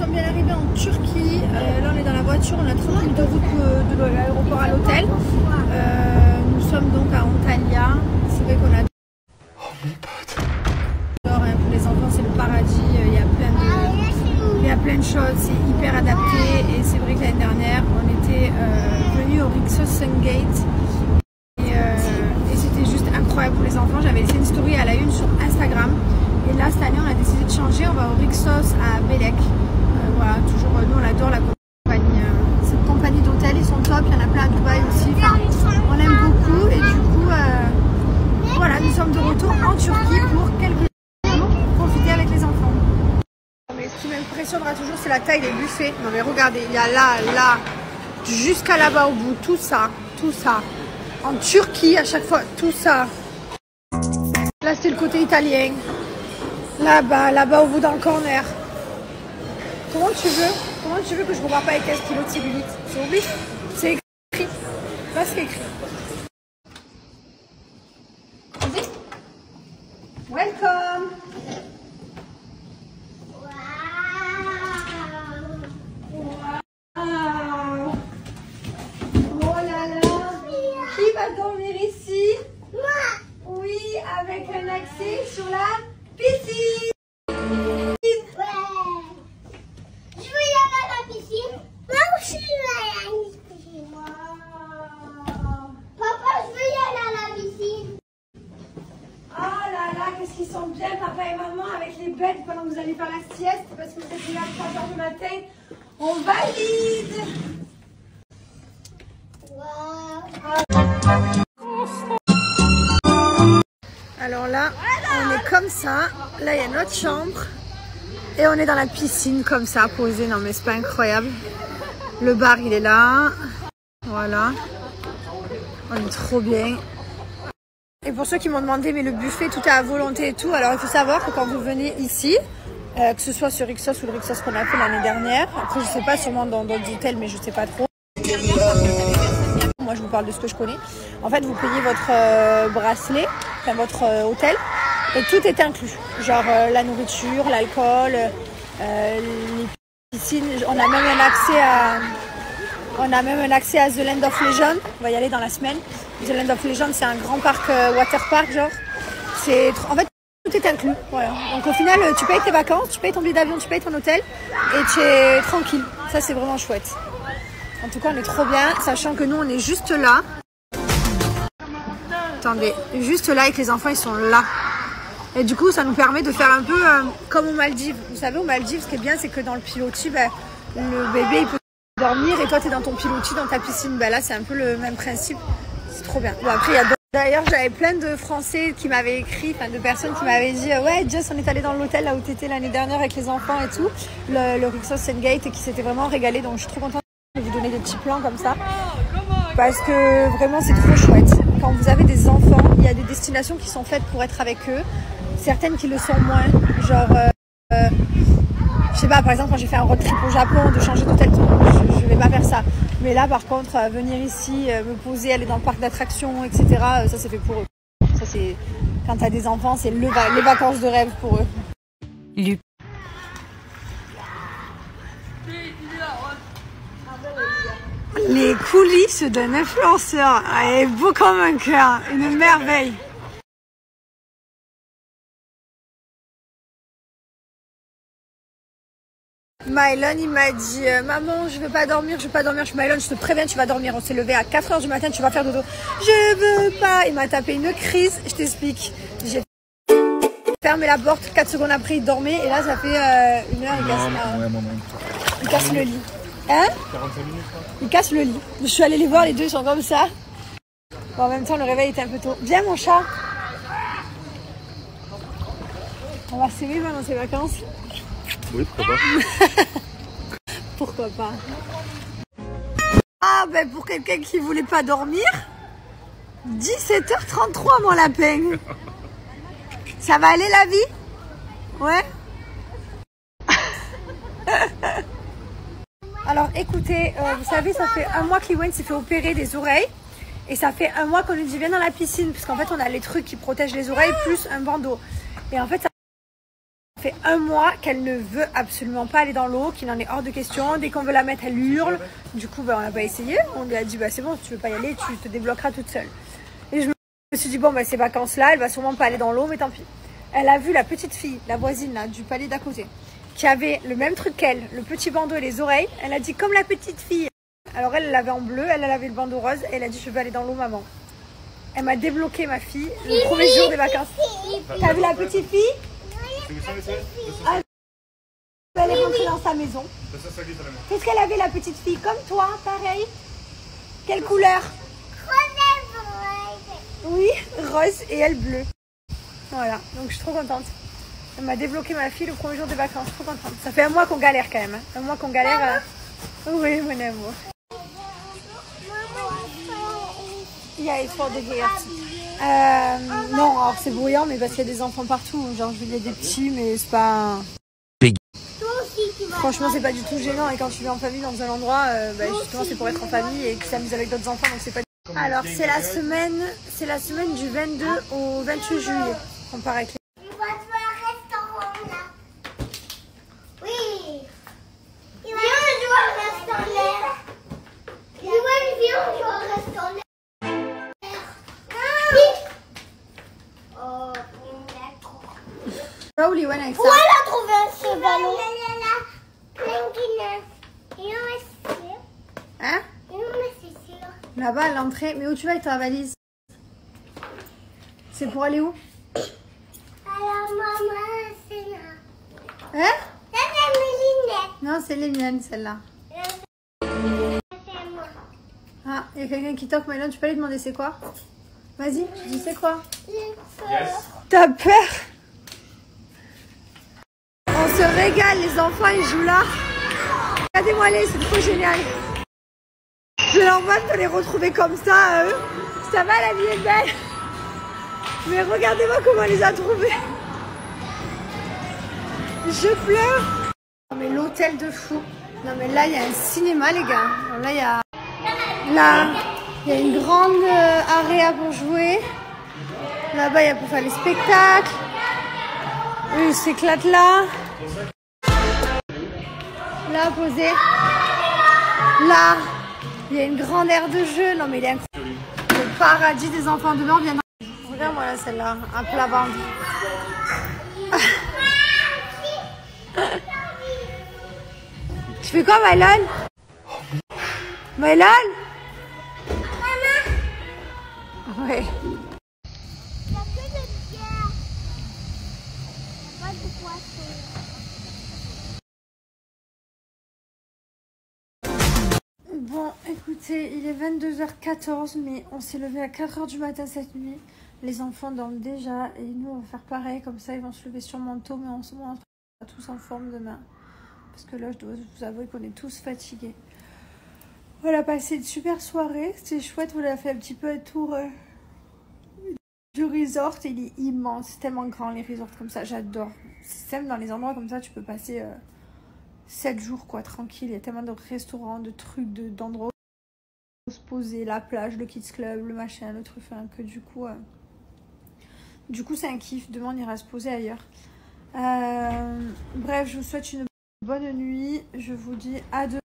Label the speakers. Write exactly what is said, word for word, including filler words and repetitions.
Speaker 1: sommes bien arrivés en Turquie. Euh, là, on est dans la voiture. On a trente minutes de route de, de l'aéroport à l'hôtel. Euh, nous sommes donc à Antalya. C'est vrai qu'on a...
Speaker 2: Oh mon pote.
Speaker 1: Alors, hein, pour les enfants, c'est le paradis. Il y a plein de, il y a plein de choses. C'est hyper adapté. Et c'est vrai que l'année dernière, on était euh, venus au Rixos Sungate. Et, euh, et c'était juste incroyable pour les enfants. J'avais laissé une story à la une sur Instagram. Et là, cette année, on a décidé de changer. On va au Rixos à Belek. Euh, voilà, toujours, nous, on adore la compagnie. Euh, cette compagnie d'hôtels, ils sont top. Il y en a plein à Dubaï aussi. Enfin, on aime beaucoup. Et du coup, euh, voilà, nous sommes de retour en Turquie pour quelques jours pour profiter avec les enfants. Mais ce qui m'impressionnera toujours, c'est la taille des buffets. Non, mais regardez, il y a là, là, jusqu'à là-bas au bout, tout ça, tout ça. En Turquie, à chaque fois, tout ça. Là, c'est le côté italien. Là-bas, là-bas au bout dans le corner. Comment tu veux Comment tu veux que je repars pas avec quinze kilos de cellulite? C'est obligé. C'est écrit. Là, c'est écrit. Vas-y. Welcome. Wow. Oh là là. Qui va dormir ici? Moi. Oui, avec un accès sur la piscine.
Speaker 3: Ouais. Je veux y aller à la piscine. Moi aussi, je veux aller à la piscine.
Speaker 1: Wow.
Speaker 3: Papa, je veux y aller à la piscine.
Speaker 1: Oh là là, qu'est-ce qu'ils sont bien, papa et maman, avec les bêtes pendant que vous allez faire la sieste, parce que vous êtes là à trois heures du matin. On valide.
Speaker 3: Wow.
Speaker 1: Alors là, on est comme ça. Là, il y a notre chambre. Et on est dans la piscine comme ça, posé. Non mais c'est pas incroyable. Le bar, il est là. Voilà. On est trop bien. Et pour ceux qui m'ont demandé, mais le buffet, tout est à volonté et tout. Alors il faut savoir que quand vous venez ici, euh, que ce soit sur Rixos ou le Rixos qu'on a fait l'année dernière, après je sais pas, sûrement dans d'autres hôtels, mais je sais pas trop. Moi je vous parle de ce que je connais. En fait, vous payez votre euh, bracelet, enfin votre euh, hôtel, et tout est inclus. Genre euh, la nourriture, l'alcool, euh, les piscines. On a même un accès à, on a même un accès à The Land of Legend. On va y aller dans la semaine. The Land of Legend, c'est un grand parc, euh, water park, genre. C'est, en fait, tout est inclus. Voilà. Donc au final, tu payes tes vacances, tu payes ton billet d'avion, tu payes ton hôtel, et tu es tranquille. Ça, c'est vraiment chouette. En tout cas, on est trop bien, sachant que nous, on est juste là. Attendez, juste là et que les enfants, ils sont là. Et du coup, ça nous permet de faire un peu euh, comme aux Maldives. Vous savez, aux Maldives, ce qui est bien, c'est que dans le pilotis, ben, le bébé, il peut dormir et toi, tu es dans ton pilotis, dans ta piscine. Ben, là, c'est un peu le même principe. C'est trop bien. Bon, après, il y a d'autres. D'ailleurs, j'avais plein de Français qui m'avaient écrit, enfin de personnes qui m'avaient dit euh, ouais, Jess, on est allé dans l'hôtel là où tu étais l'année dernière avec les enfants et tout, le, le Rixos Sungate, et qui s'était vraiment régalé. Donc, je suis trop contente de vous donner des petits plans comme ça. Parce que vraiment, c'est trop chouette. Quand vous avez des enfants, il y a des destinations qui sont faites pour être avec eux. Certaines qui le sont moins. Genre, euh, euh, je sais pas, par exemple, quand j'ai fait un road trip au Japon, de changer d'hôtel, je, je vais pas faire ça. Mais là, par contre, euh, venir ici, euh, me poser, aller dans le parc d'attractions, et cetera, euh, ça, c'est fait pour eux. Ça, c'est, quand t'as des enfants, c'est le, les vacances de rêve pour eux. Luc. Les coulisses d'un influenceur. Elle est beau comme un cœur. Une merveille. Mylon, il m'a dit euh, maman, je veux pas dormir, je veux pas dormir. Je suis Mylon, je te préviens, tu vas dormir. On s'est levé à quatre heures du matin, tu vas faire dodo. Je veux pas. Il m'a tapé une crise, je t'explique. J'ai fermé la porte, quatre secondes après, il dormait. Et là, ça fait euh, une heure, il casse, euh,
Speaker 2: Ouais, maman.
Speaker 1: il casse le lit. Hein?
Speaker 2: quarante-cinq minutes, quoi.
Speaker 1: Il casse le lit. Je suis allée les voir, les deux, ils sont comme ça. Bon, en même temps, le réveil était un peu tôt. Viens, mon chat. On va s'aimer pendant ces vacances.
Speaker 2: Oui, pourquoi pas.
Speaker 1: Pourquoi pas. Ah, ben pour quelqu'un qui voulait pas dormir, dix-sept heures trente-trois, mon lapin. Ça va aller, la vie? Ouais. Alors, écoutez, euh, vous savez, ça fait un mois qu'Iwen s'est fait opérer des oreilles. Et ça fait un mois qu'on lui dit viens dans la piscine. Parce qu'en fait, on a les trucs qui protègent les oreilles plus un bandeau. Et en fait, ça Ça fait un mois qu'elle ne veut absolument pas aller dans l'eau, qu'il en est hors de question. Dès qu'on veut la mettre, elle hurle. Du coup, bah, on n'a pas essayé. On lui a dit, bah, c'est bon, si tu veux pas y aller, tu te débloqueras toute seule. Et je me suis dit, bon, bah, ces vacances-là, elle va sûrement pas aller dans l'eau, mais tant pis. Elle a vu la petite fille, la voisine là, du palais d'à côté, qui avait le même truc qu'elle, le petit bandeau et les oreilles. Elle a dit, comme la petite fille. Alors elle, elle l'avait en bleu, elle, elle avait le bandeau rose. Et elle a dit, je veux aller dans l'eau, maman. Elle m'a débloqué, ma fille, le premier jour des vacances. T'as vu la petite fille? Ah, elle est rentrée dans sa maison. Qu'est-ce qu'elle avait, la petite fille? Comme toi, pareil. Quelle couleur? Oui, rose et elle bleu. Voilà, donc je suis trop contente. Elle m'a débloqué ma fille le premier jour des vacances. Trop contente. Ça fait un mois qu'on galère quand même. Hein. Un mois qu'on galère. Euh... Oui, mon amour. Yeah, it's for the gift. Euh, non, alors c'est bruyant, mais parce qu'il y a des enfants partout. Genre, je vais des petits, mais c'est pas. Franchement, c'est pas du tout gênant. Et quand tu vis en famille dans un endroit, euh, bah, justement, c'est pour être en famille et qu'ils s'amusent avec d'autres enfants, donc c'est pas. Alors, c'est la semaine, c'est la semaine du vingt-deux au vingt-huit juillet. On part avec les.
Speaker 3: On va se faire un restaurant là. Oui. Viens, on joue au restaurant. Viens, on joue au restaurant.
Speaker 1: Où les avec ça?
Speaker 3: Où elle a trouvé ce ballon?
Speaker 1: Hein? Là-bas à l'entrée. Mais où tu vas avec ta valise? C'est pour aller où?
Speaker 3: Alors maman, c'est là.
Speaker 1: Hein?
Speaker 3: Ça c'est mes lunettes.
Speaker 1: Non, c'est les miennes, celles-là.
Speaker 3: C'est moi.
Speaker 1: Ah, il y a quelqu'un qui toque, Maëlon, tu peux lui demander c'est quoi? Vas-y, tu dis c'est quoi?
Speaker 2: Yes.
Speaker 1: T'as peur? On se régale, les enfants ils jouent là. Regardez-moi les, c'est trop génial. Je l'envoie de les retrouver comme ça. Eux. Ça va, la vie est belle. Mais regardez-moi comment elle les a trouvés. Je pleure. Non mais l'hôtel de fou. Non mais là il y a un cinéma les gars. Là il y a, là il y a une grande euh, area pour jouer. Là-bas il y a pour faire les spectacles. Eux ils s'éclatent là. Là posé. Là il y a une grande aire de jeu. Non mais il est incroyable. Le paradis des enfants demain on vient. Regarde-moi là celle-là, à plat ventre. Tu fais quoi, Maëlon? Maëlon? Maman? Ouais.
Speaker 3: Il n'y a que de bière. Il n'y a pas de poisson.
Speaker 1: Bon, écoutez, il est vingt-deux heures quatorze, mais on s'est levé à quatre heures du matin cette nuit. Les enfants dorment déjà et nous, on va faire pareil. Comme ça, ils vont se lever sûrement tôt, mais on se montre tous en forme demain. Parce que là, je dois vous avouer qu'on est tous fatigués. On a passé une super soirée. C'était chouette. On a fait un petit peu un tour euh, du resort. Il est immense. C'est tellement grand, les resorts comme ça. J'adore. C'est même dans les endroits comme ça, tu peux passer euh, sept jours, quoi, tranquille. Il y a tellement de restaurants, de trucs, de, d'endroits où se poser. La plage, le kids club, le machin, le truc. Enfin, que du coup... Euh, du coup, c'est un kiff. Demain, on ira se poser ailleurs. Euh, bref, je vous souhaite une bonne nuit. Je vous dis à demain.